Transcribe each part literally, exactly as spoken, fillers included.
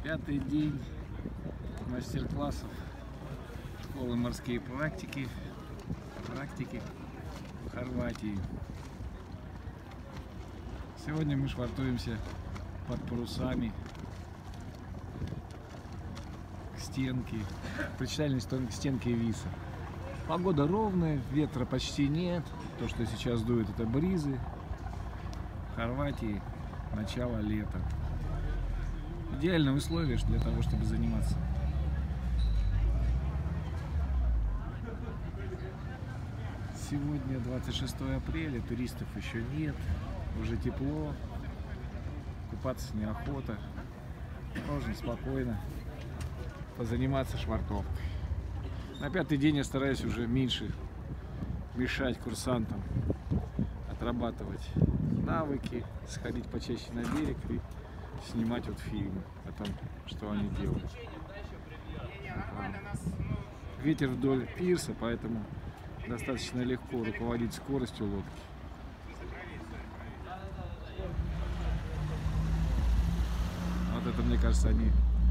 Пятый день мастер-классов школы морские практики, практики в Хорватии. Сегодня мы швартуемся под парусами к стенке, причальной стенке Виса. Погода ровная, ветра почти нет. То, что сейчас дует, это бризы. В Хорватии начало лета. Идеальные условия для того, чтобы заниматься. Сегодня двадцать шестое апреля, туристов еще нет, уже тепло, купаться неохота, можно спокойно позаниматься швартовкой. На пятый день я стараюсь уже меньше мешать курсантам отрабатывать навыки, сходить почаще на берег и снимать вот фильмы о том, что они делают. Ветер вдоль пирса, поэтому достаточно легко руководить скоростью лодки. Вот это, мне кажется, они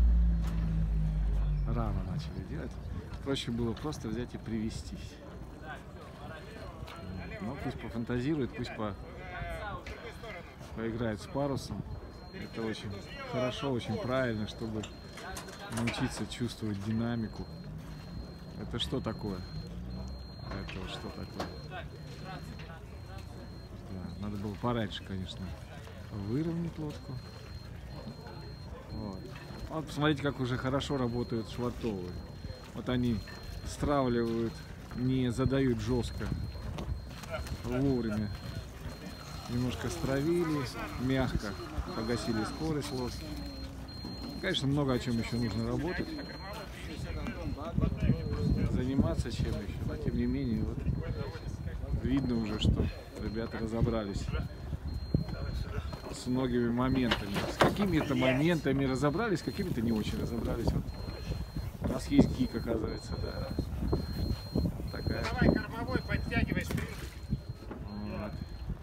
рано начали делать. Проще было просто взять и привестись. Но пусть пофантазирует, пусть по... поиграет с парусом. Это очень хорошо, очень правильно, чтобы научиться чувствовать динамику. Это что такое? Это вот что такое? Да, надо было пораньше, конечно, выровнять лодку. Вот. Вот посмотрите, как уже хорошо работают швартовые. Вот они стравливают, не задают жестко, вовремя. Немножко стравили, мягко погасили скорость лодки. Конечно, много о чем еще нужно работать, заниматься чем еще, но тем не менее, вот видно уже, что ребята разобрались с многими моментами. С какими-то моментами разобрались, с какими-то не очень разобрались. Вот у нас есть гик, оказывается, да. Такая. Давай кормовой подтягивай спринт. Вот.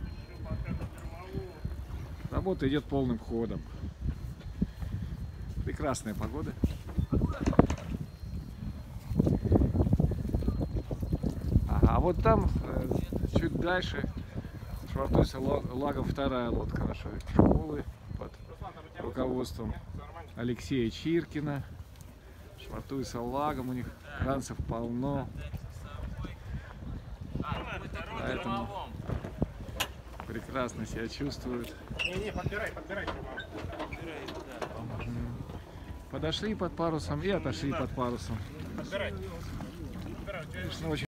Работа идет полным ходом. Прекрасная погода. Ага, а вот там, чуть дальше, швартуется лагом вторая лодка нашей школы под руководством Алексея Чиркина. Швартуется лагом, у них ранцев полно. Поэтому прекрасно себя чувствуют. Не-не, подбирай, подбирай. Подошли под парусом и отошли под парусом. Подбирай. Конечно, очень